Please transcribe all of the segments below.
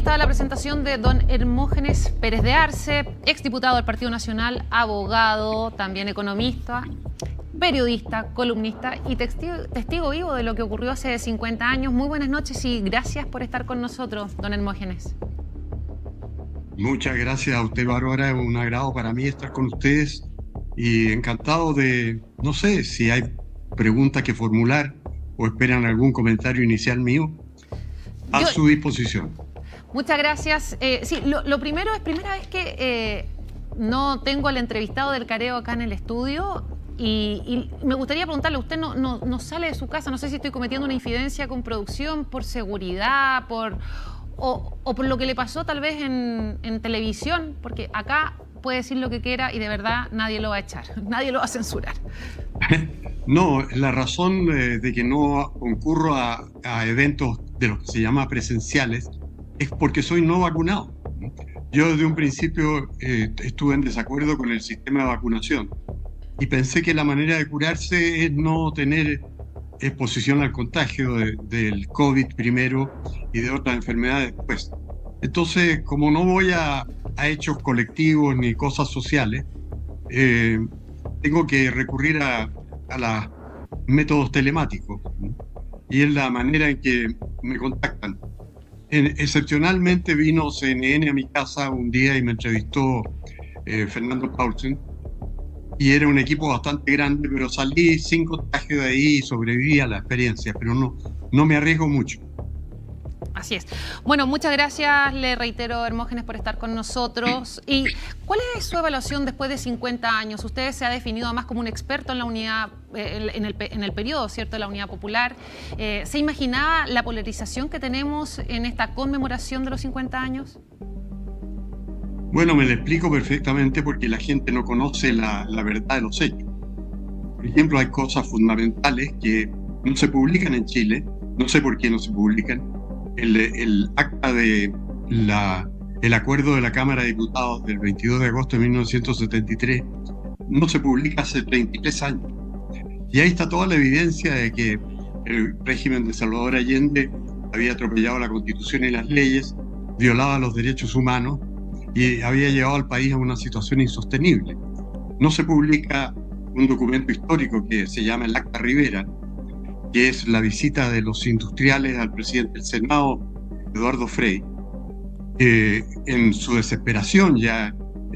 estaba la presentación de don Hermógenes Pérez de Arce, exdiputado del Partido Nacional, abogado, también economista, periodista, columnista y testigo vivo de lo que ocurrió hace 50 años. Muy buenas noches y gracias por estar con nosotros, don Hermógenes. Muchas gracias a usted, Bárbara. Es un agrado para mí estar con ustedes y encantado de, no sé si hay preguntas que formular o esperan algún comentario inicial mío. A su disposición. Muchas gracias. Sí, lo primero es primera vez que no tengo al entrevistado del Careo acá en el estudio y me gustaría preguntarle, usted no sale de su casa, no sé si estoy cometiendo una infidencia con producción por seguridad, o por lo que le pasó tal vez en televisión, porque acá puede decir lo que quiera y de verdad nadie lo va a echar, nadie lo va a censurar. No, la razón de que no concurro a eventos de los que se llama presenciales es porque soy no vacunado. Yo desde un principio estuve en desacuerdo con el sistema de vacunación y pensé que la manera de curarse es no tener exposición al contagio del COVID primero y de otras enfermedades después. Entonces, como no voy a hechos colectivos ni cosas sociales, tengo que recurrir a los métodos telemáticos, ¿no? Y es la manera en que me contactan. Excepcionalmente vino CNN a mi casa un día y me entrevistó Fernando Paulsen, y era un equipo bastante grande, pero salí sin contagio de ahí y sobreviví a la experiencia, pero no me arriesgo mucho. Así es. Bueno, muchas gracias, le reitero, Hermógenes, por estar con nosotros. ¿Y cuál es su evaluación después de 50 años? Usted se ha definido además como un experto en la unidad, en el periodo, ¿cierto?, de la Unidad Popular. ¿Se imaginaba la polarización que tenemos en esta conmemoración de los 50 años? Bueno, me lo explico perfectamente porque la gente no conoce la verdad de los hechos. Por ejemplo, hay cosas fundamentales que no se publican en Chile, no sé por qué no se publican. El acta el acuerdo de la Cámara de Diputados del 22 de agosto de 1973 no se publica hace 33 años. Y ahí está toda la evidencia de que el régimen de Salvador Allende había atropellado la Constitución y las leyes, violaba los derechos humanos y había llevado al país a una situación insostenible. No se publica un documento histórico que se llama el Acta Rivera, que es la visita de los industriales al presidente del Senado, Eduardo Frei, en su desesperación ya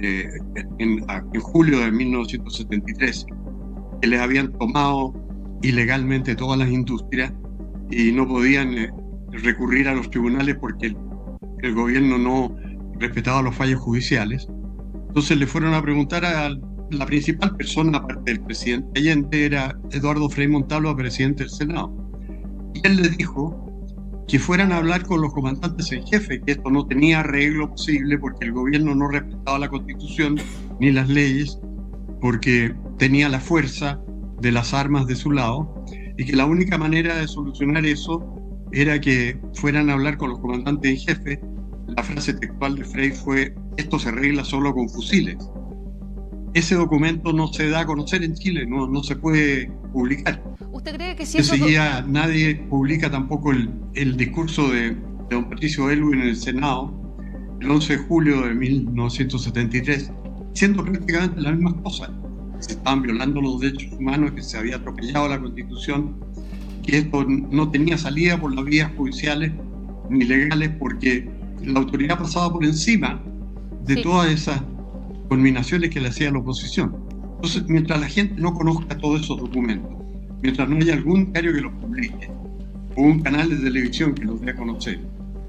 en julio de 1973, que les habían tomado ilegalmente todas las industrias y no podían recurrir a los tribunales porque el gobierno no respetaba los fallos judiciales. Entonces le fueron a preguntar a la principal persona, aparte del presidente Allende, era Eduardo Frei Montalva, presidente del Senado. Y él les dijo que fueran a hablar con los comandantes en jefe, que esto no tenía arreglo posible porque el gobierno no respetaba la Constitución ni las leyes, porque tenía la fuerza de las armas de su lado, y que la única manera de solucionar eso era que fueran a hablar con los comandantes en jefe. La frase textual de Frei fue: esto se arregla solo con fusiles. Ese documento no se da a conocer en Chile, no se puede publicar. ¿Usted cree que si Enseguida nadie publica tampoco el discurso de don Patricio Aylwin en el Senado el 11 de julio de 1973, siendo prácticamente la misma cosa? Se estaban violando los derechos humanos, que se había atropellado la Constitución, que esto no tenía salida por las vías judiciales ni legales porque la autoridad pasaba por encima de todas esas culminaciones que le hacía la oposición. Entonces, mientras la gente no conozca todos esos documentos, mientras no haya algún diario que los publique, o un canal de televisión que los dé a conocer,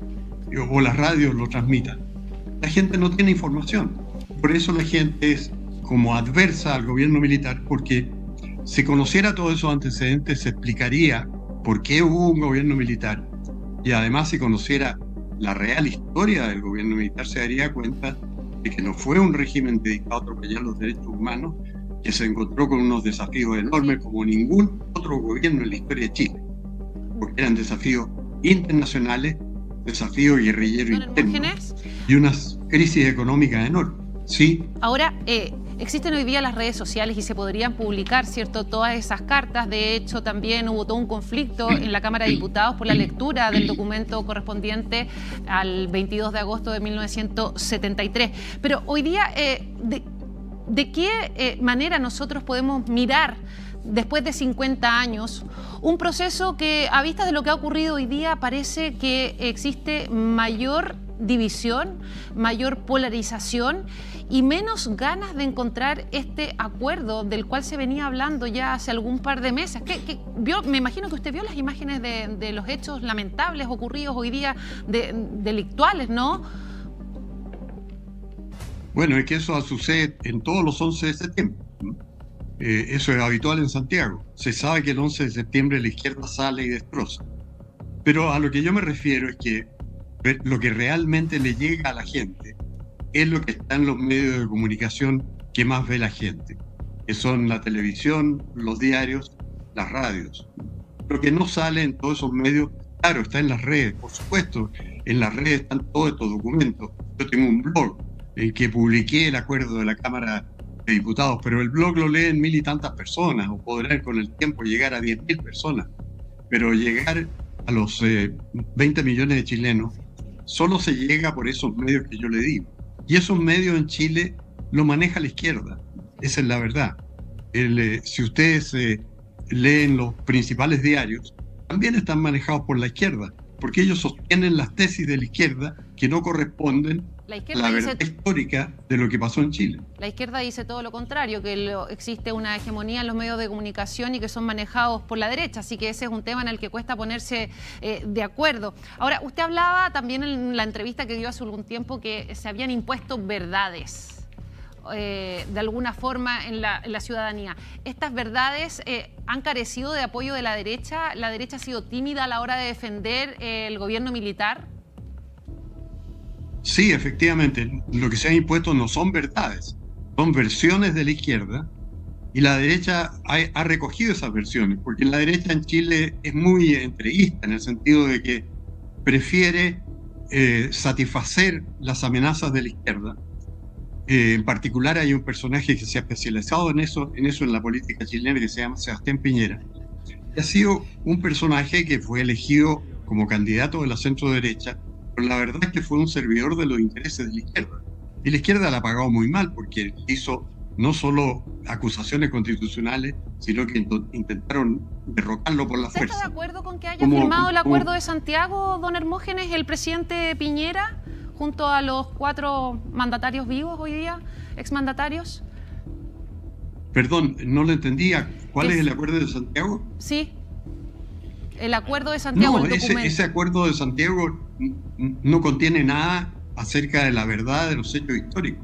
o las radios lo transmitan, la gente no tiene información. Por eso la gente es como adversa al gobierno militar, porque si conociera todos esos antecedentes se explicaría por qué hubo un gobierno militar, y además si conociera la real historia del gobierno militar se daría cuenta de que no fue un régimen dedicado a atropellar los derechos humanos, que se encontró con unos desafíos enormes como ningún otro gobierno en la historia de Chile, porque eran desafíos internacionales, desafíos guerrilleros internos y unas crisis económicas enormes. Sí. Ahora, existen hoy día las redes sociales y se podrían publicar, ¿cierto?, todas esas cartas. De hecho, también hubo todo un conflicto en la Cámara de Diputados por la lectura del documento correspondiente al 22 de agosto de 1973. Pero hoy día, ¿de qué manera nosotros podemos mirar, después de 50 años, un proceso que, a vista de lo que ha ocurrido hoy día, parece que existe mayor división, mayor polarización y menos ganas de encontrar este acuerdo del cual se venía hablando ya hace algún par de meses? Me imagino que usted vio las imágenes de los hechos lamentables ocurridos hoy día, delictuales, ¿no? Bueno, es que eso sucede en todos los 11 de septiembre. Eso es habitual en Santiago. Se sabe que el 11 de septiembre la izquierda sale y destroza. Pero a lo que yo me refiero es que lo que realmente le llega a la gente es lo que está en los medios de comunicación que más ve la gente, que son la televisión, los diarios, las radios. Lo que no sale en todos esos medios, claro, está en las redes, por supuesto. En las redes están todos estos documentos. Yo tengo un blog en que publiqué el acuerdo de la Cámara de Diputados, pero el blog lo leen 1000 y tantas personas, o podrán con el tiempo llegar a 10.000 personas, pero llegar a los 20 millones de chilenos solo se llega por esos medios que yo le digo, y esos medios en Chile lo maneja la izquierda, esa es la verdad. Si ustedes leen los principales diarios, también están manejados por la izquierda, porque ellos sostienen las tesis de la izquierda que no corresponden a la verdad histórica de lo que pasó en Chile. La izquierda dice todo lo contrario, que existe una hegemonía en los medios de comunicación y que son manejados por la derecha, así que ese es un tema en el que cuesta ponerse de acuerdo. Ahora, usted hablaba también en la entrevista que dio hace algún tiempo que se habían impuesto verdades de alguna forma en la ciudadanía. ¿Estas verdades han carecido de apoyo de la derecha? ¿La derecha ha sido tímida a la hora de defender el gobierno militar? Sí, efectivamente, lo que se ha impuesto no son verdades, son versiones de la izquierda, y la derecha ha recogido esas versiones, porque la derecha en Chile es muy entreguista, en el sentido de que prefiere satisfacer las amenazas de la izquierda. En particular hay un personaje que se ha especializado en eso en la política chilena, que se llama Sebastián Piñera, y ha sido un personaje que fue elegido como candidato de la centro derecha, pero la verdad es que fue un servidor de los intereses de la izquierda. Y la izquierda la ha pagado muy mal, porque hizo no solo acusaciones constitucionales, sino que intentaron derrocarlo por la fuerza. ¿Está de acuerdo con que haya firmado el Acuerdo de Santiago, don Hermógenes, el presidente Piñera, junto a los 4 mandatarios vivos hoy día, exmandatarios? Perdón, no lo entendía. ¿Cuál es el Acuerdo de Santiago? Sí, el Acuerdo de Santiago. No, ese Acuerdo de Santiago no contiene nada acerca de la verdad de los hechos históricos.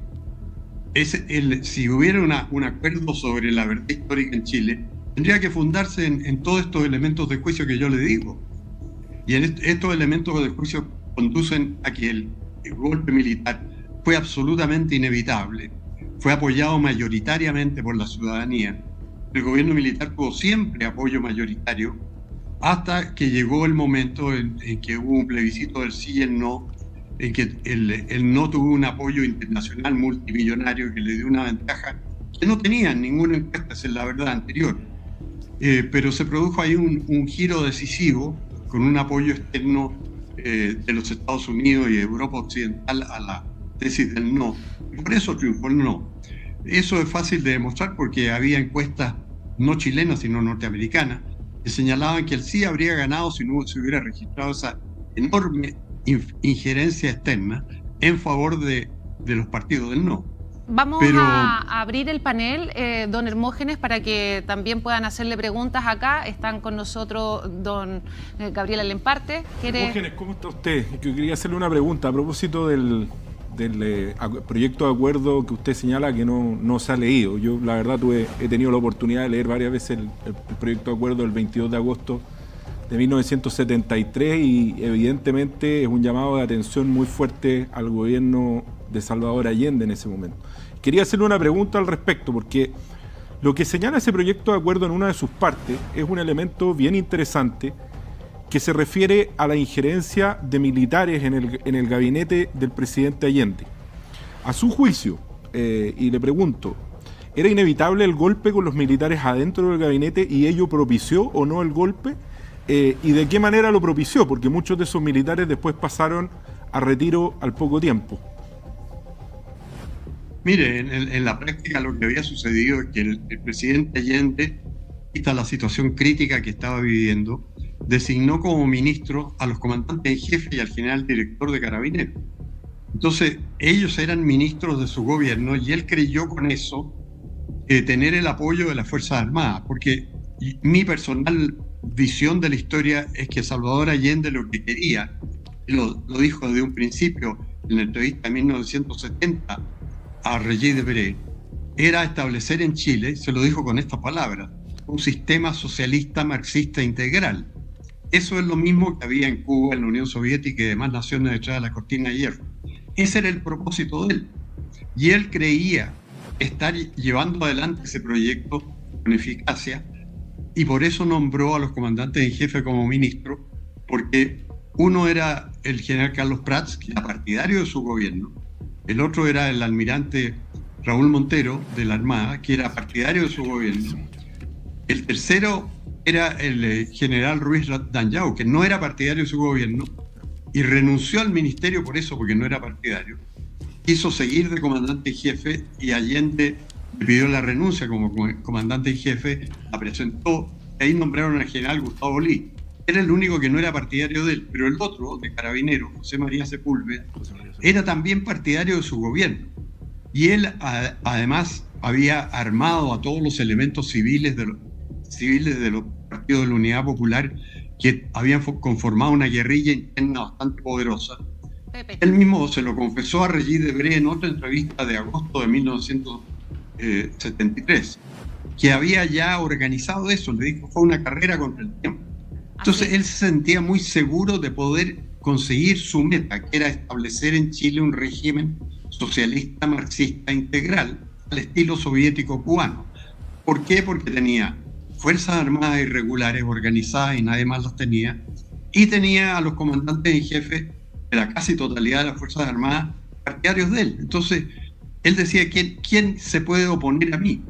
Si hubiera un acuerdo sobre la verdad histórica en Chile, tendría que fundarse en todos estos elementos de juicio que yo le digo. Y estos elementos de juicio conducen a que el golpe militar fue absolutamente inevitable, fue apoyado mayoritariamente por la ciudadanía. El gobierno militar tuvo siempre apoyo mayoritario, hasta que llegó el momento en que hubo un plebiscito del sí y el no, en que el no tuvo un apoyo internacional multimillonario que le dio una ventaja que no tenían ninguna encuesta en la verdad anterior. Pero se produjo ahí un giro decisivo con un apoyo externo de los Estados Unidos y de Europa Occidental a la tesis del no. Y por eso triunfó el no. Eso es fácil de demostrar porque había encuestas no chilenas sino norteamericanas que señalaban que el sí habría ganado si no se hubiera registrado esa enorme injerencia externa en favor de los partidos del no. Vamos a abrir el panel, don Hermógenes, para que también puedan hacerle preguntas acá. Están con nosotros don Gabriel Alemparte. Hermógenes, ¿cómo está usted? Yo quería hacerle una pregunta a propósito del proyecto de acuerdo que usted señala que no se ha leído. Yo, la verdad, he tenido la oportunidad de leer varias veces el proyecto de acuerdo del 22 de agosto de 1973 y evidentemente es un llamado de atención muy fuerte al gobierno de Salvador Allende en ese momento. Quería hacerle una pregunta al respecto, porque lo que señala ese proyecto de acuerdo en una de sus partes es un elemento bien interesante que se refiere a la injerencia de militares en el gabinete del presidente Allende. A su juicio, y le pregunto, ¿Era inevitable el golpe con los militares adentro del gabinete y ello propició o no el golpe? ¿Y de qué manera lo propició? Porque muchos de esos militares después pasaron a retiro al poco tiempo. Mire, en la práctica lo que había sucedido es que el presidente Allende, vista la situación crítica que estaba viviendo, designó como ministro a los comandantes en jefe y al general director de Carabineros. Entonces, ellos eran ministros de su gobierno y él creyó con eso tener el apoyo de las Fuerzas Armadas, porque mi personal visión de la historia es que Salvador Allende lo que quería, lo dijo desde un principio en la entrevista de 1970 a Regis Debray, era establecer en Chile, se lo dijo con estas palabras, un sistema socialista marxista integral. Eso es lo mismo que había en Cuba, en la Unión Soviética y demás naciones detrás de la cortina de hierro. Ese era el propósito de él. Y él creía estar llevando adelante ese proyecto con eficacia y por eso nombró a los comandantes en jefe como ministro, porque uno era el general Carlos Prats, que era partidario de su gobierno, el otro era el almirante Raúl Montero de la Armada, que era partidario de su gobierno, el tercero era el general Ruiz Danyau, que no era partidario de su gobierno y renunció al ministerio por eso, porque no era partidario. Quiso seguir de comandante en jefe y Allende le pidió la renuncia como comandante en jefe, la presentó, y ahí nombraron al general Gustavo Lee. Era el único que no era partidario de él, pero el otro, de Carabineros, José María Sepúlveda, era también partidario de su gobierno. Y él además había armado a todos los elementos civiles de los partidos de la Unidad Popular que habían conformado una guerrilla interna bastante poderosa. Él mismo se lo confesó a Regis Debray en otra entrevista de agosto de 1973, que había ya organizado eso. Le dijo, fue una carrera contra el tiempo. Entonces él se sentía muy seguro de poder conseguir su meta, que era establecer en Chile un régimen socialista marxista integral al estilo soviético cubano. ¿Por qué? Porque tenía fuerzas armadas irregulares organizadas y nadie más las tenía, y tenía a los comandantes en jefe de la casi totalidad de las Fuerzas Armadas partidarios de él. Entonces, él decía, ¿quién se puede oponer a mí?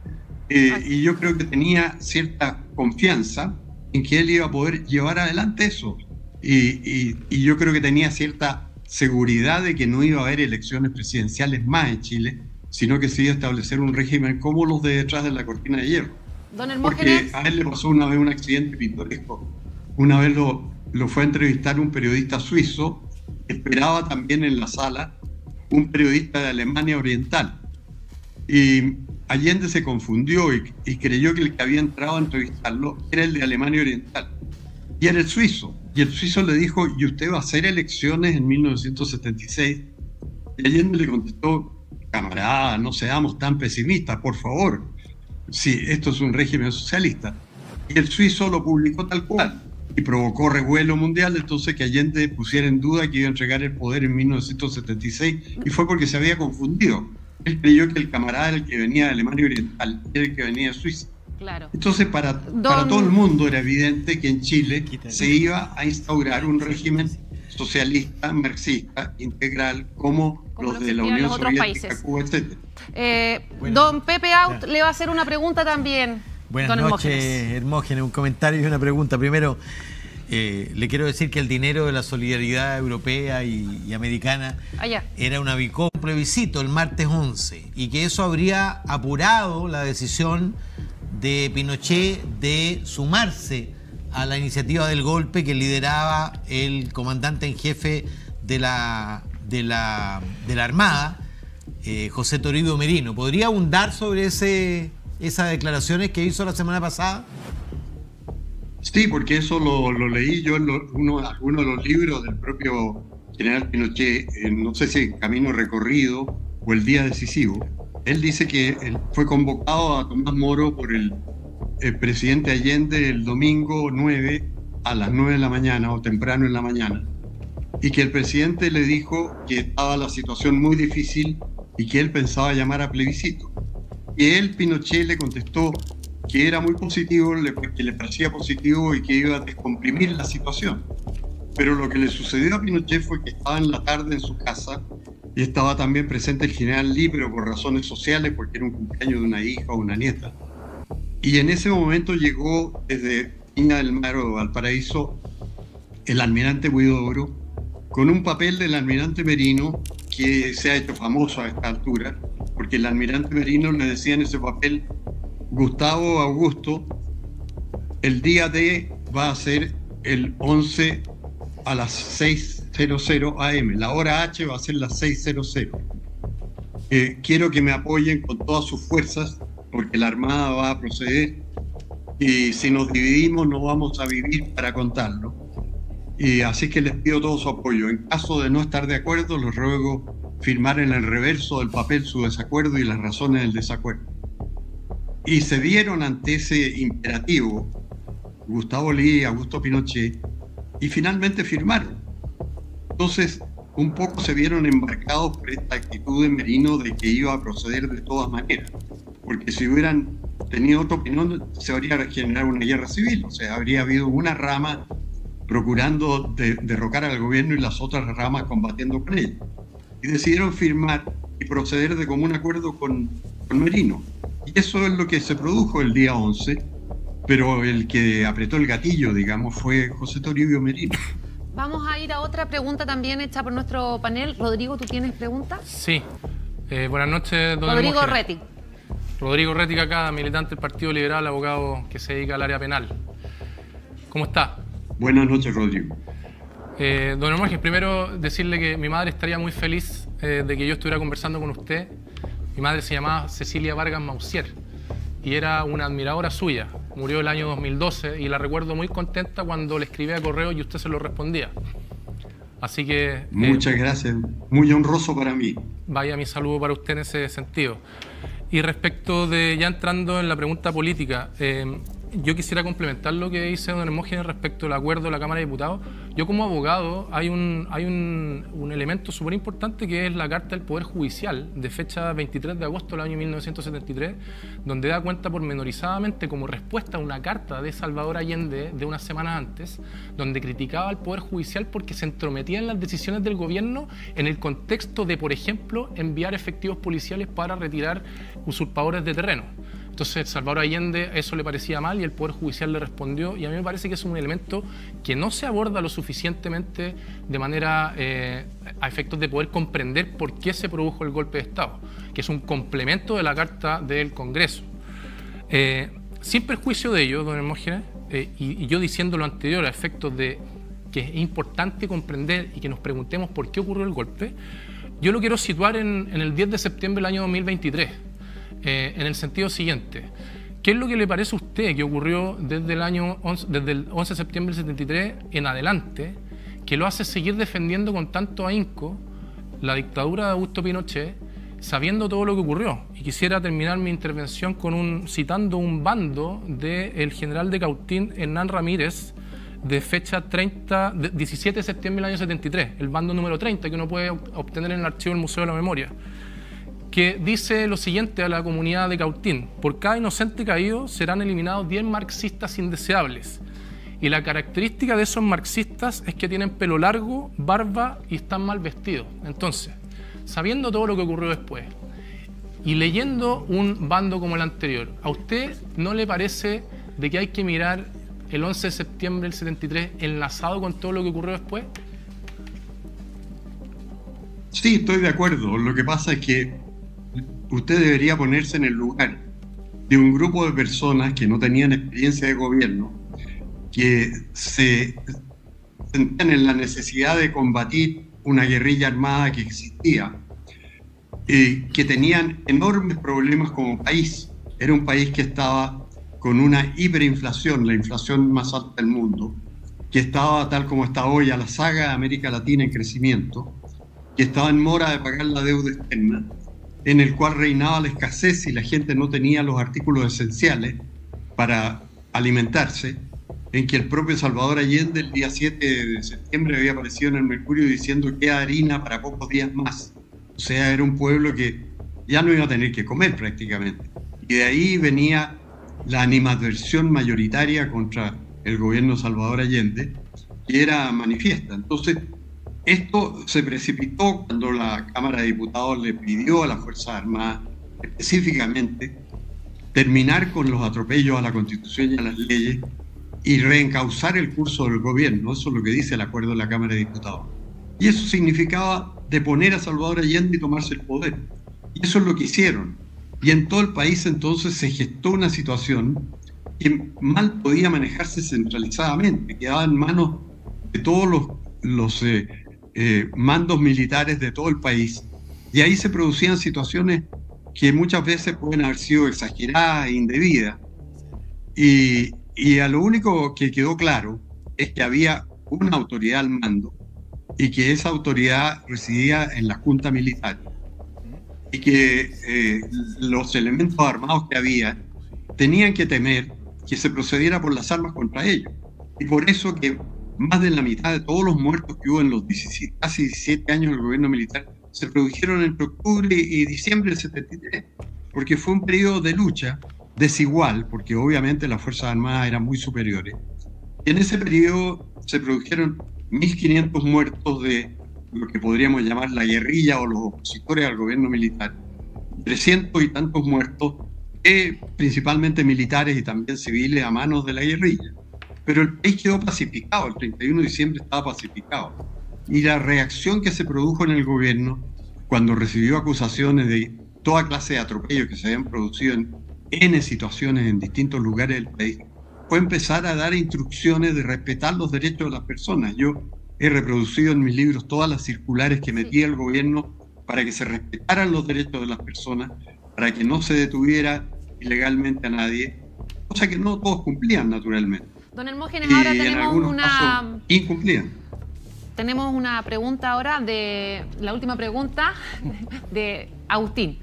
Y yo creo que tenía cierta confianza en que él iba a poder llevar adelante eso. Y yo creo que tenía cierta seguridad de que no iba a haber elecciones presidenciales más en Chile, sino que se iba a establecer un régimen como los de detrás de la cortina de hierro. Don Hermógenes. Porque a él le pasó una vez un accidente pintoresco. Una vez lo fue a entrevistar un periodista suizo. Esperaba también en la sala un periodista de Alemania Oriental. Y Allende se confundió y creyó que el que había entrado a entrevistarlo era el de Alemania Oriental. Y era el suizo. Y el suizo le dijo, ¿y usted va a hacer elecciones en 1976? Y Allende le contestó, camarada, no seamos tan pesimistas, por favor. Sí, esto es un régimen socialista. Y el suizo lo publicó tal cual. Y provocó revuelo mundial, entonces que Allende pusiera en duda que iba a entregar el poder en 1976, y fue porque se había confundido. Él creyó que el camarada era el que venía de Alemania Oriental, era el que venía de Suiza. Claro. Entonces para todo el mundo era evidente que en Chile se iba a instaurar un régimen socialista, marxista, integral, como los de la Unión Soviética, Cuba, etc. Don Pepe Out le va a hacer una pregunta también. Buenas noches, Hermógenes. Un comentario y una pregunta. Primero, le quiero decir que el dinero de la solidaridad europea y americana era un plebiscito el martes 11 y que eso habría apurado la decisión de Pinochet de sumarse a la iniciativa del golpe que lideraba el comandante en jefe de la Armada, José Toribio Merino. ¿Podría abundar sobre esas declaraciones que hizo la semana pasada? Sí, porque eso lo leí yo en algunos de los libros del propio general Pinochet, no sé si Camino Recorrido o El Día Decisivo. Él dice que él fue convocado a Tomás Moro por el presidente Allende el domingo 9 a las 9 de la mañana o temprano en la mañana, y que el presidente le dijo que estaba la situación muy difícil y que él pensaba llamar a plebiscito. Y él, Pinochet, le contestó que era muy positivo, que le parecía positivo y que iba a descomprimir la situación. Pero lo que le sucedió a Pinochet fue que estaba en la tarde en su casa y estaba también presente el general Lee, pero por razones sociales, porque era un cumpleaños de una hija o una nieta. Y en ese momento llegó desde Viña del Mar o Valparaíso el almirante Huidobro con un papel del almirante Merino que se ha hecho famoso a esta altura, porque el almirante Merino le decía en ese papel: Gustavo Augusto, el día D va a ser el 11 a las 6:00 AM, la hora H va a ser las 6:00. Quiero que me apoyen con todas sus fuerzas, porque la Armada va a proceder, y si nos dividimos no vamos a vivir para contarlo. Y así que les pido todo su apoyo. En caso de no estar de acuerdo, les ruego firmar en el reverso del papel su desacuerdo y las razones del desacuerdo. Y se dieron ante ese imperativo Gustavo Lee y Augusto Pinochet, y finalmente firmaron. Entonces, un poco se vieron embarcados por esta actitud de Merino de que iba a proceder de todas maneras, porque si hubieran tenido otra opinión se habría generado una guerra civil, o sea, habría habido una rama procurando derrocar al gobierno y las otras ramas combatiendo con él. Y decidieron firmar y proceder de común acuerdo con Merino. Y eso es lo que se produjo el día 11, pero el que apretó el gatillo, digamos, fue José Toribio Merino. Vamos a ir a otra pregunta también hecha por nuestro panel. Rodrigo, ¿tú tienes pregunta? Sí. Buenas noches, don Rodrigo Hermógenes. Rettig. Rodrigo Rettig acá, militante del Partido Liberal, abogado que se dedica al área penal. ¿Cómo está? Buenas noches, Rodrigo. Don Hermógenes, primero decirle que mi madre estaría muy feliz de que yo estuviera conversando con usted. Mi madre se llamaba Cecilia Vargas Mausier y era una admiradora suya. Murió el año 2012 y la recuerdo muy contenta cuando le escribía correo y usted se lo respondía. Así que... Muchas gracias, muy honroso para mí. Vaya mi saludo para usted en ese sentido. Y respecto de, ya entrando en la pregunta política, yo quisiera complementar lo que dice don Hermógenes respecto al acuerdo de la Cámara de Diputados. Yo como abogado hay un elemento súper importante que es la Carta del Poder Judicial de fecha 23 de agosto del año 1973, donde da cuenta pormenorizadamente como respuesta a una carta de Salvador Allende de unas semanas antes, donde criticaba al Poder Judicial porque se entrometía en las decisiones del gobierno en el contexto de, por ejemplo, enviar efectivos policiales para retirar usurpadores de terreno. Entonces Salvador Allende eso le parecía mal y el Poder Judicial le respondió, y a mí me parece que es un elemento que no se aborda lo suficientemente de manera a efectos de poder comprender por qué se produjo el golpe de Estado, que es un complemento de la Carta del Congreso. Sin perjuicio de ello, don Hermógenes, y yo diciendo lo anterior a efectos de que es importante comprender y que nos preguntemos por qué ocurrió el golpe, yo lo quiero situar en el 10 de septiembre del año 2023. En el sentido siguiente: ¿qué es lo que le parece a usted que ocurrió desde el 11 de septiembre del 73 en adelante, que lo hace seguir defendiendo con tanto ahínco la dictadura de Augusto Pinochet, sabiendo todo lo que ocurrió? Y quisiera terminar mi intervención citando un bando del general de Cautín, Hernán Ramírez, de fecha 17 de septiembre del año 73, el bando número 30, que uno puede obtener en el archivo del Museo de la Memoria, que dice lo siguiente a la comunidad de Cautín: por cada inocente caído serán eliminados 10 marxistas indeseables. Y la característica de esos marxistas es que tienen pelo largo, barba y están mal vestidos. Entonces, sabiendo todo lo que ocurrió después y leyendo un bando como el anterior, ¿a usted no le parece de que hay que mirar el 11 de septiembre del 73 enlazado con todo lo que ocurrió después? Sí, estoy de acuerdo. Lo que pasa es que usted debería ponerse en el lugar de un grupo de personas que no tenían experiencia de gobierno, que se sentían en la necesidad de combatir una guerrilla armada que existía, que tenían enormes problemas como país. Era un país que estaba con una hiperinflación, la inflación más alta del mundo, que estaba tal como está hoy a la saga de América Latina en crecimiento, que estaba en mora de pagar la deuda externa, en el cual reinaba la escasez y la gente no tenía los artículos esenciales para alimentarse, en que el propio Salvador Allende el día 7 de septiembre había aparecido en el Mercurio diciendo que harina para pocos días más. O sea, era un pueblo que ya no iba a tener que comer prácticamente. Y de ahí venía la animadversión mayoritaria contra el gobierno de Salvador Allende, que era manifiesta. Entonces, esto se precipitó cuando la Cámara de Diputados le pidió a las Fuerzas Armadas específicamente terminar con los atropellos a la Constitución y a las leyes y reencauzar el curso del gobierno. Eso es lo que dice el acuerdo de la Cámara de Diputados. Y eso significaba deponer a Salvador Allende y tomarse el poder. Y eso es lo que hicieron. Y en todo el país entonces se gestó una situación que mal podía manejarse centralizadamente, quedaba en manos de todos los mandos militares de todo el país. Y ahí se producían situaciones que muchas veces pueden haber sido exageradas e indebidas. Y a lo único que quedó claro es que había una autoridad al mando y que esa autoridad residía en la Junta Militar y que los elementos armados que había tenían que temer que se procediera por las armas contra ellos. Y por eso que más de la mitad de todos los muertos que hubo en los casi 17 años del gobierno militar se produjeron entre octubre y diciembre del 73, porque fue un periodo de lucha desigual, porque obviamente las Fuerzas Armadas eran muy superiores. Y en ese periodo se produjeron 1.500 muertos de lo que podríamos llamar la guerrilla o los opositores al gobierno militar, 300 y tantos muertos, principalmente militares y también civiles a manos de la guerrilla. Pero el país quedó pacificado, el 31 de diciembre estaba pacificado. Y la reacción que se produjo en el gobierno cuando recibió acusaciones de toda clase de atropellos que se habían producido en N situaciones en distintos lugares del país, fue empezar a dar instrucciones de respetar los derechos de las personas. Yo he reproducido en mis libros todas las circulares que metía el gobierno para que se respetaran los derechos de las personas, para que no se detuviera ilegalmente a nadie, cosa que no todos cumplían naturalmente. Don Hermógenes, ahora tenemos incumplían. Tenemos una pregunta ahora, la última pregunta de Agustín.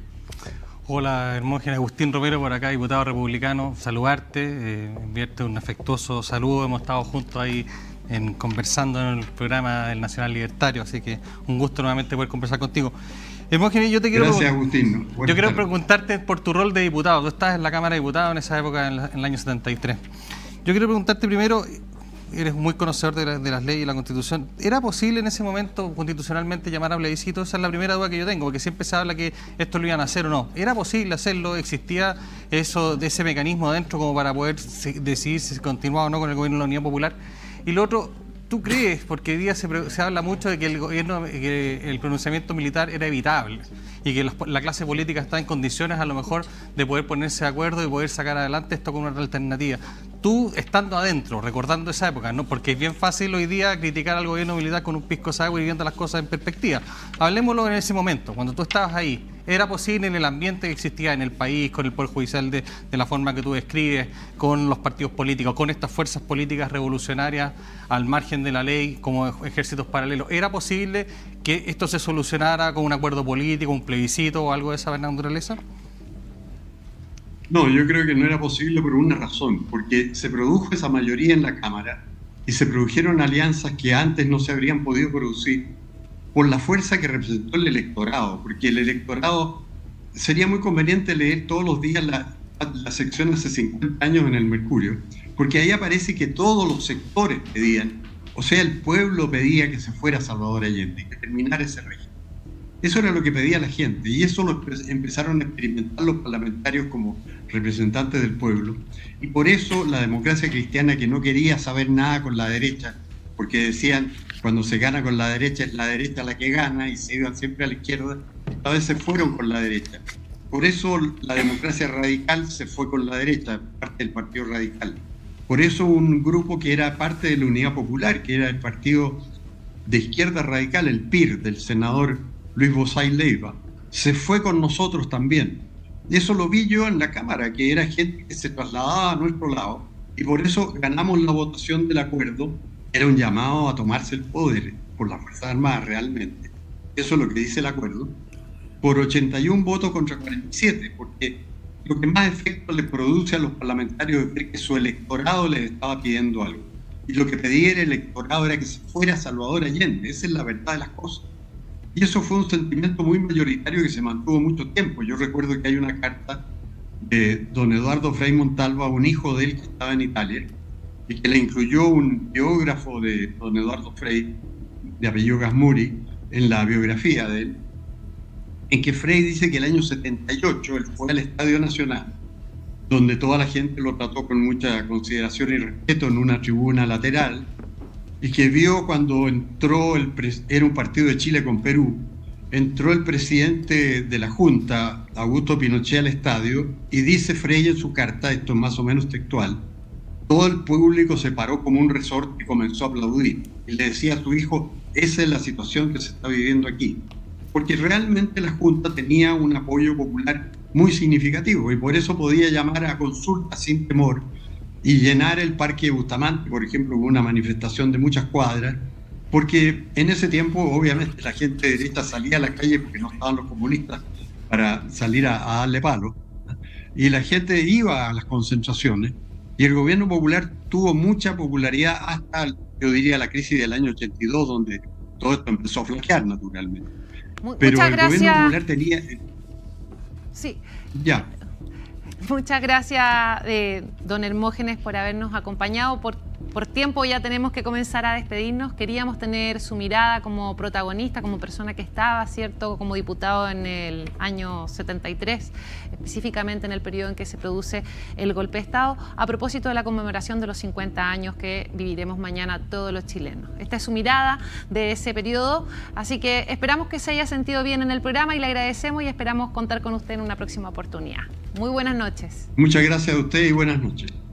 Hola Hermógenes, Agustín Romero por acá, diputado republicano, saludarte, enviarte un afectuoso saludo, hemos estado juntos ahí conversando en el programa del Nacional Libertario, así que un gusto nuevamente poder conversar contigo. Hermógenes, yo te quiero quiero preguntarte por tu rol de diputado. Tú estás en la Cámara de Diputados en esa época, en el año 73. Yo quiero preguntarte primero, eres muy conocedor de las leyes y la Constitución. ¿Era posible en ese momento constitucionalmente llamar a plebiscito? Esa es la primera duda que yo tengo, porque siempre se habla que esto lo iban a hacer o no. ¿Era posible hacerlo? ¿Existía ese mecanismo adentro como para poder decidir si se continuaba o no con el gobierno de la Unidad Popular? Y lo otro, ¿tú crees? Porque hoy día se habla mucho de que el pronunciamiento militar era evitable y que la clase política está en condiciones a lo mejor de poder ponerse de acuerdo y poder sacar adelante esto con una alternativa. Tú, estando adentro, recordando esa época, ¿no? Porque es bien fácil hoy día criticar al gobierno militar con un pisco sour y viendo las cosas en perspectiva. Hablemoslo en ese momento, cuando tú estabas ahí. ¿Era posible en el ambiente que existía en el país, con el Poder Judicial de la forma que tú describes, con los partidos políticos, con estas fuerzas políticas revolucionarias al margen de la ley como ejércitos paralelos? ¿Era posible que esto se solucionara con un acuerdo político, un plebiscito o algo de esa naturaleza? No, yo creo que no era posible por una razón, porque se produjo esa mayoría en la Cámara y se produjeron alianzas que antes no se habrían podido producir por la fuerza que representó el electorado, porque el electorado, sería muy conveniente leer todos los días la sección hace 50 años en el Mercurio, porque ahí aparece que todos los sectores pedían, o sea, el pueblo pedía que se fuera Salvador Allende, que terminara ese régimen. Eso era lo que pedía la gente, y eso lo empezaron a experimentar los parlamentarios como representantes del pueblo, y por eso la democracia cristiana, que no quería saber nada con la derecha, porque decían, cuando se gana con la derecha es la derecha la que gana, y se iban siempre a la izquierda, a veces fueron con la derecha. Por eso la democracia radical se fue con la derecha, parte del Partido Radical. Por eso un grupo que era parte de la Unidad Popular, que era el partido de izquierda radical, el PIR, del senador Luis Bozay Leiva, se fue con nosotros también. Y eso lo vi yo en la Cámara, que era gente que se trasladaba a nuestro lado, y por eso ganamos la votación del acuerdo. Era un llamado a tomarse el poder por las Fuerzas Armadas realmente. Eso es lo que dice el acuerdo. Por 81 votos contra 47, porque lo que más efecto le produce a los parlamentarios es ver que su electorado les estaba pidiendo algo. Y lo que pedía el electorado era que se fuera Salvador Allende. Esa es la verdad de las cosas. Y eso fue un sentimiento muy mayoritario que se mantuvo mucho tiempo. Yo recuerdo que hay una carta de don Eduardo Frei Montalva, un hijo de él que estaba en Italia, y que le incluyó un biógrafo de don Eduardo Frei, de apellido Gasmuri, en la biografía de él, en que Frei dice que el año 78 él fue al Estadio Nacional, donde toda la gente lo trató con mucha consideración y respeto en una tribuna lateral, y que vio cuando entró, era un partido de Chile con Perú, entró el presidente de la Junta, Augusto Pinochet, al estadio, y dice Frei en su carta, esto es más o menos textual, todo el público se paró como un resorte y comenzó a aplaudir. Y le decía a su hijo, esa es la situación que se está viviendo aquí. Porque realmente la Junta tenía un apoyo popular muy significativo y por eso podía llamar a consulta sin temor y llenar el Parque de Bustamante, por ejemplo, con una manifestación de muchas cuadras, porque en ese tiempo obviamente la gente de derecha salía a la calle porque no estaban los comunistas para salir a darle palo, y la gente iba a las concentraciones, y el gobierno popular tuvo mucha popularidad hasta, yo diría, la crisis del año 82, donde todo esto empezó a flaquear naturalmente. Pero muchas el gracias. gobierno popular tenía... Sí. Ya. Muchas gracias, don Hermógenes, por habernos acompañado. Por tiempo ya tenemos que comenzar a despedirnos. Queríamos tener su mirada como protagonista, como persona que estaba, ¿cierto?, como diputado en el año 73, específicamente en el periodo en que se produce el golpe de Estado, a propósito de la conmemoración de los 50 años que viviremos mañana todos los chilenos. Esta es su mirada de ese periodo, así que esperamos que se haya sentido bien en el programa y le agradecemos y esperamos contar con usted en una próxima oportunidad. Muy buenas noches. Muchas gracias a usted y buenas noches.